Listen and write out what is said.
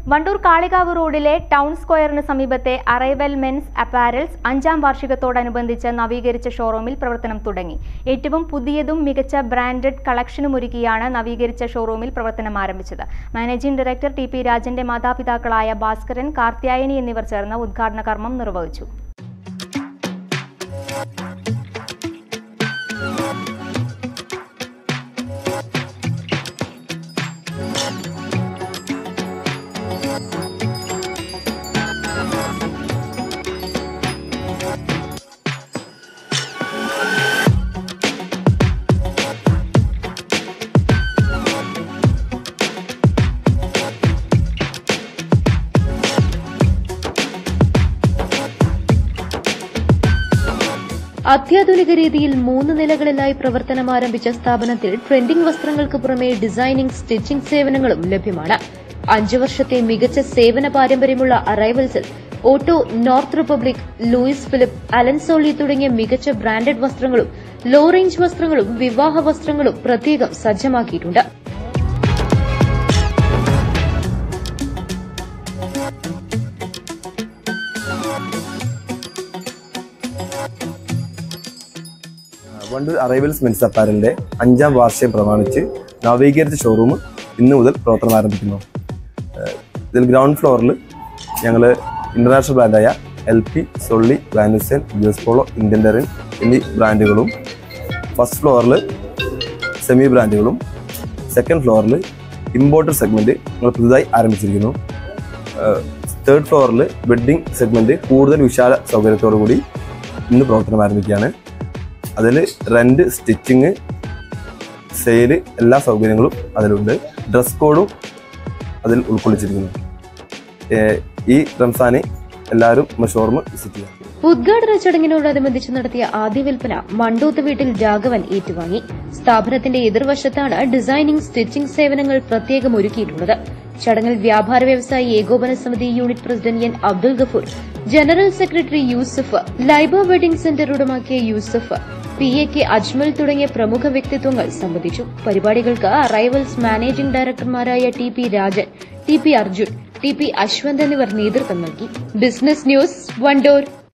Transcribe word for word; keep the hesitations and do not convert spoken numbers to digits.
വണ്ടൂർ കാളികാവ് റോഡിലെ ടൗൺ സ്ക്വയറിന് സമീപത്തെ അറൈവൽ മെൻസ് അപ്പാരൽസ് അഞ്ചാം വാർഷികത്തോടനുബന്ധിച്ച് നവീകരിച്ച ഷോറൂമിൽ പ്രവർത്തനം തുടങ്ങി. ഏറ്റവും പുതിയതും മികച്ച ബ്രാൻഡഡ് കളക്ഷനുമൊരുക്കിയാണ് നവീകരിച്ച ഷോറൂമിൽ പ്രവർത്തനം ആരംഭിച്ചത്. മാനേജിംഗ് ഡയറക്ടർ ടി പി രാജന്റെ മാതാപിതാക്കളായ ഭാസ്കരൻ, കാർത്യായനി എന്നിവർ ചേർന്ന് ഉദ്ഘാടന കർമ്മം നിർവഹിച്ചു. അത്യാധുനിക രീതിയിൽ മൂന്ന് നിലകളിലായി പ്രവർത്തനം ആരംഭിച്ച സ്ഥാപനത്തിൽ ട്രെൻഡിംഗ് വസ്ത്രങ്ങൾക്ക് പുറമെ ഡിസൈനിംഗ്, സ്റ്റിച്ചിംഗ് സേവനങ്ങളും ലഭ്യമാണ്. അഞ്ചു വർഷത്തെ മികച്ച സേവന പാരമ്പര്യമുള്ള അറൈവൽസിൽ Otto, North Republic, Louis Philippe, Allen Solly തുടങ്ങിയ മികച്ച ബ്രാൻഡഡ് വസ്ത്രങ്ങളും ലോ റേഞ്ച് വസ്ത്രങ്ങളും വിവാഹ വസ്ത്രങ്ങളും പ്രത്യേകം സജ്ജമാക്കിയിട്ടുണ്ട്. വണ്ടൂർ അറൈവൽസ് മെൻസ് അപ്പാരലിന്റെ അഞ്ചാം വാർഷികം പ്രമാണിച്ച് നവീകരിച്ച ഷോറൂം ഇന്ന് മുതൽ പ്രവർത്തനം ആരംഭിക്കുന്നു. ഇതിൽ ഗ്രൗണ്ട് ഫ്ലോറിൽ ഞങ്ങൾ ഇന്റർനാഷണൽ ബ്രാൻഡായ L P, Solly, Van Heusen, U S Polo, Indian Terrain എന്നീ ബ്രാൻഡുകളും, ഫസ്റ്റ് ഫ്ലോറിൽ സെമി ബ്രാൻഡുകളും, സെക്കൻഡ് ഫ്ലോറിൽ ഇമ്പോർട്ടഡ് സെഗ്മെന്റ് ഞങ്ങൾ പുതുതായി ആരംഭിച്ചിരിക്കുന്നു. തേർഡ് ഫ്ലോറിൽ വെഡ്ഡിംഗ് സെഗ്മെന്റ് കൂടുതൽ വിശാല സൗകര്യത്തോടു കൂടി ഇന്ന് പ്രവർത്തനം ആരംഭിക്കുകയാണ്. അതിൽ റെന്റ്, സ്റ്റിച്ചിങ്, സെയില് എല്ലാ സൗകര്യങ്ങളും അതിലുണ്ട്. ഡ്രസ് കോഡും അതിൽ ഉൾക്കൊള്ളിച്ചിരിക്കുന്നു. ഈ റംസാന് എല്ലാവരും ഷോറൂം വിസിറ്റ് ചെയ്യാം. ഉദ്ഘാടന ചടങ്ങിനോടനുബന്ധിച്ച് നടത്തിയ ആദ്യ വിൽപ്പന മണ്ടൂത്ത് വീട്ടിൽ രാഘവൻ ഏറ്റുവാങ്ങി. സ്ഥാപനത്തിന്റെ എതിർവശത്താണ് ഡിസൈനിംഗ്, സ്റ്റിച്ചിംഗ് സേവനങ്ങൾ പ്രത്യേകം ഒരുക്കിയിട്ടുള്ളത്. ചടങ്ങിൽ വ്യാപാര വ്യവസായി ഏകോപന സമിതി unit president N Abdul Gafoor, general secretary Yusuf, Laiba wedding centre ഉടമയാക്കിയ Yusuf, P A K Ajmal തുടങ്ങിയ പ്രമുഖ വ്യക്തിത്വങ്ങൾ സംബന്ധിച്ചു. പരിപാടികൾക്ക് അറൈവൽസ് മാനേജിംഗ് ഡയറക്ടർമാരായ T P Rajan, T P Arjun, T P Ashwanth എന്നിവർ നേതൃത്വം നൽകി. Business news, Wandoor.